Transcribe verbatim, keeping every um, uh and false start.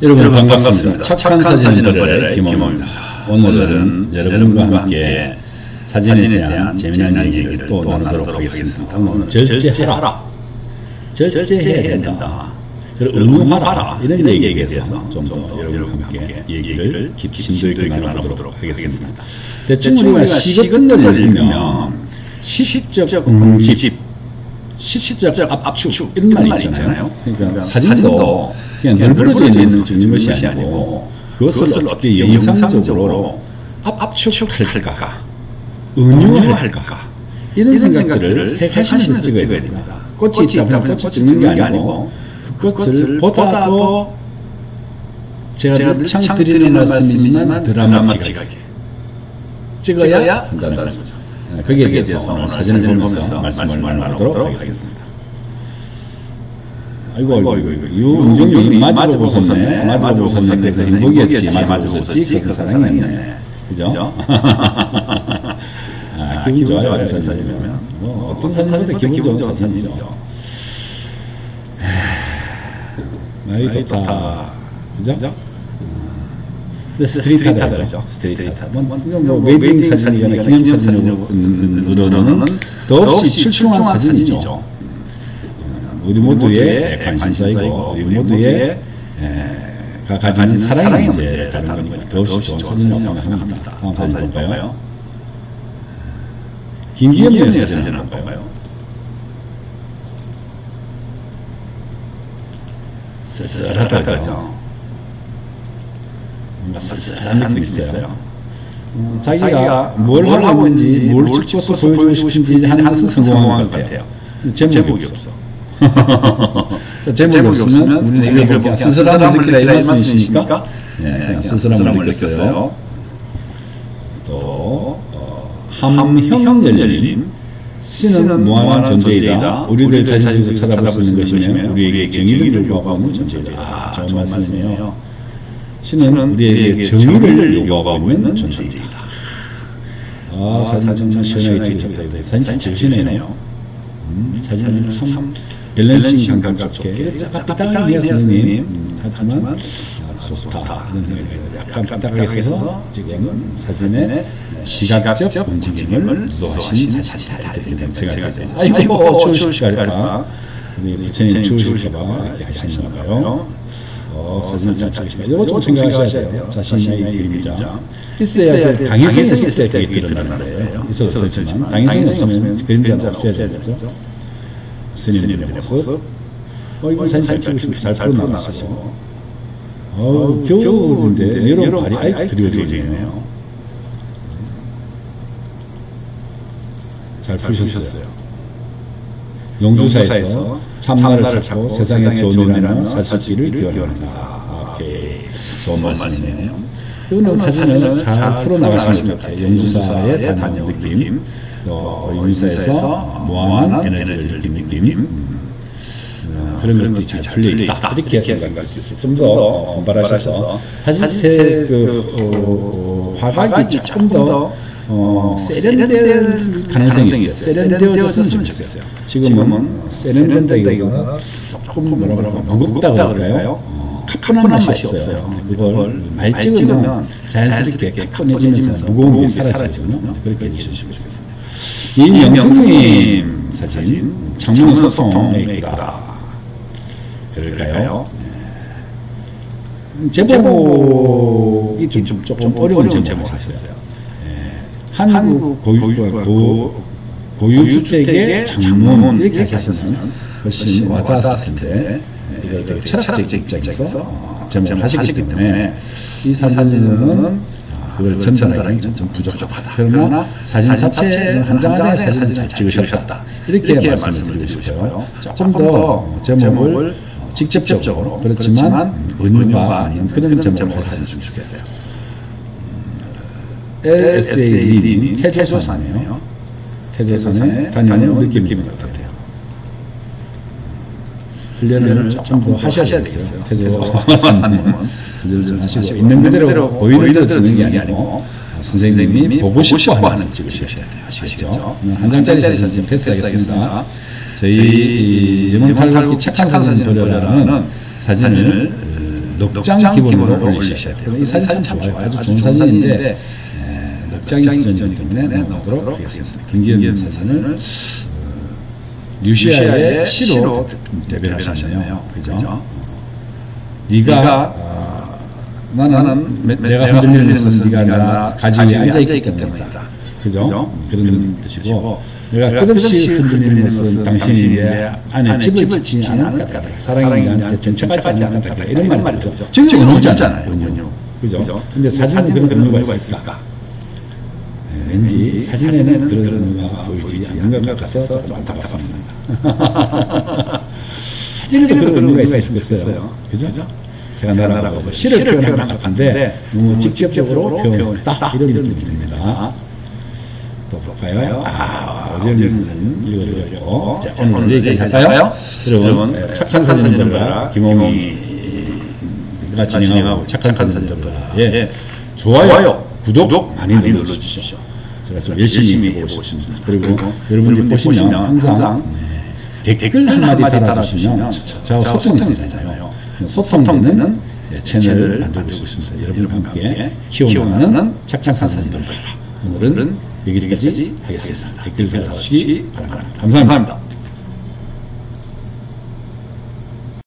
여러분, 여러분 반갑습니다. 착한, 착한 사진을 보내라 김호입니다. 오늘은 여러분과 함께 사진에 대한 재미난 얘기를 또 나누도록 하겠습니다. 오늘은 절제하라, 절제해야 된다, 그리고 의무화라 이런 얘기에 대해서 좀 더 여러분과 함께 얘기를 깊이 심도 있게 나눠보도록 하겠습니다. 대충 우리가 시것들을 읽으면 시적 응집, 시적 압축 이런 말이 있잖아요. 그러니까 사진도 그냥 늘부러져 있는 것이 아니고 그것을 어떻게 영상적으로 압축할까, 은유할까 이런 생각들을 해가시면서 찍어야 됩니다. 꽃이 있다 보면 꽃이 찍는 게 아니고 그 꽃을 보다도 제가 늘 창 드리는 말씀이지만 드라마틱하게 찍어야 한다는 거죠. 거기에 대해서 오늘 사진을 보면서 말씀을 나누도록 하겠습니다. 아이고, 아이고, 아이고, 아이고. 유은정님, 마주보고 웃었네. 마주보고 웃었네. 그래서 행복이었지. 마주보고 웃었지. 그래서 사랑했네. 그죠? 아, 기분 좋아요. 어떤 사진이면. 뭐, 어떤 사진보다 기분 좋은 사진이죠. 나이 좋다. 그죠? 스트리트하다죠. 스트리트하다. 뭐, 웨딩 사진이거나 기념 사진으로는 더없이 출중한 사진이죠. 우리 모두의 관심사이고 우리 모두의 가 가지는 사랑의 문제에 다른 거니까 더없이 좋은 사진이라고 생각합니다. 다음 사진 볼까요? 김기현의 사진을 한번 볼까요? 쓸쓸하다죠. 뭔가 쓸쓸한 느낌이 있어요. 음, 자기가 뭘 하고 있는지, 뭘 찍어서 보여주고 싶은지 하는 것은 성공한 것 같아요. 제목이 없어. 제목이 없으면 우리는 이걸 볼게요. 쓸쓸함을 느끼라 이 말씀이시니까 그냥 쓸쓸함을 느꼈어요. 또 함형열님, 신은 무한한 존재이다. 우리들 자신에서 찾아볼 수 있는 것이며 우리에게 정의를 요구하고 있는 존재이다. 아, 좋은 말씀이에요. 신은 우리에게 정의를 요구하고 있는 존재이다. 아, 사진 정말 시원하게 찍혔다. 사진 참 좋으시네요. 음, 사진은 참 밸런싱 감각 좋게 삐딱하네요 선생님. 하지만 좋다 이런 생각이 들어요. 약간 삐딱하게 해서 지금 사진의 시각적 움직임을 유도하신 사진이다 이렇게 생각이 들어요. 아이고 추우실까봐 우리 부처님 추우실까봐 이렇게 하시나봐요. 어, 사진 잘 찍으시면 이거 좀 생각하셔야 돼요. 자신의 그림자 있어야 될 당위성이 있어야 그게 드러나는 거예요. 있어도 되지만 당위성이 없으면 그림자는 없어야 되죠. 스님들의 모습. 어, 이거 사진 잘 찍으시고 잘 풀어 나가시고. 어우, 겨울인데 여러분 발이 아예 드리워져 있네요. 잘 푸셨어요. 용주사에서 참나를 찾고 세상의 좋은 일하는 사실기를 기원합니다. 오케이. 좋은 말씀이네요. 이거는 사진을 잘 풀어 나가시는 것 같아요. 용주사의 다녀온 느낌. 또 용사에서 무한한 에너지를 느낀 느낌, 음, 어, 그런 것들이 잘 풀려있다 이렇게 생각할 수 있어요. 좀 더 분발하셔서 사실 새 그, 어, 화각이 조금 더 어, 세련될 가능성이 있어요. 세련되어졌으면 좋겠어요. 지금은 세련된다기보다 조금 뭐라 그럴까 무겁다고 할까요? 어, 카푸한 맛이 없어요. 그걸 많이 찍으면 자연스럽게 카푸해지면서 무거운 게 사라지거든요. 그렇게 해주시면 좋겠습니다. 이영승님 사진, 창문 소통에 있다. 그럴까요? 네. 제목이 좀, 좀, 조금 어려운 제목을 하셨어요. 네. 한국 고유, 고유주택의 창문 이렇게 하셨으면 훨씬 와닿았을 텐데 이걸 되게 철학적 입장에서 제목을 하시기 때문에 이 사진은 그걸 전달하기 좀 부족하다. 그러나 사진 자체는 한 장 한 장의 사진을 잘 찍으셨다. 이렇게, 이렇게 말씀을 드리고 싶어요. 조금 더 제목을 직접적으로 그렇지만 은유가 아닌 그런 제목을 하셨으면 좋겠어요. 엘에스에이님 태조산이에요. 태조산에 다녀온 느낌인 것 같아요. 훈련을 조금 더 하셔야 되겠어요. 태조산님은 훈련을 좀 하시고 있는 그대로 보이는 대로 찍는 게 아니고 선생님이 보고 싶어 하는 찍으셔야 돼요. 아시겠죠? 한 장짜리 사진 패스하겠습니다. 저희 염원탈곡기 착한 사진 보려라는 사진을 넉장 기본으로 올리셔야 돼요. 이 사진 참 좋아요. 아주 좋은 사진인데 넉장이 기준이기 때문에 넘어가도록 하겠습니다. 김기현 사진을 루시아의 시로 대변을 하셨네요. 그죠? 네가 어, 나는 내가 흔들리는 네가 나 가지 위에 앉아있기 때문이다. 그죠? 그런 뜻이고 내가 끝없이 흔들리는 것은 당신이 내 안에 집을 짓지 않을 것 같다. 사랑이 나한테 정착하지 않을 것 같다. 이런 말이죠. 저게 원효잖아요. 그죠? 근데 사진은 그런 의미가 있을까? 네, 왠지 사진에는 그런 의미가 보이지 않는 것 같아서 좀 안타깝습니다. 사진에도 그런 의미가 있었어요. 그죠? 제가 나라라고 시를 표현한 것 같은데 너무 직접적으로 표현했다. 이런 느낌이 듭니다. 또 볼까요? 아, 어제는 읽어드렸고. 자, 오늘 얘기할까요? 여러분, 착한 사진 전문가 김홍희가 진행하고 착한 사진 전문가에 좋아요, 구독 많이 눌러주십시오. 제가 좀 열심히 해보고 싶습니다. 그리고 여러분들이 보시면 항상 댓글 한마디 달아주시면 저하고 소통이 되잖아요. 소통되는 채널을 만들고 있습니다. 여러분과 함께 키워나가는 착한 사진 전문가. 오늘은 여기까지 하겠습니다. 댓글 달아주시기 바랍니다. 감사합니다.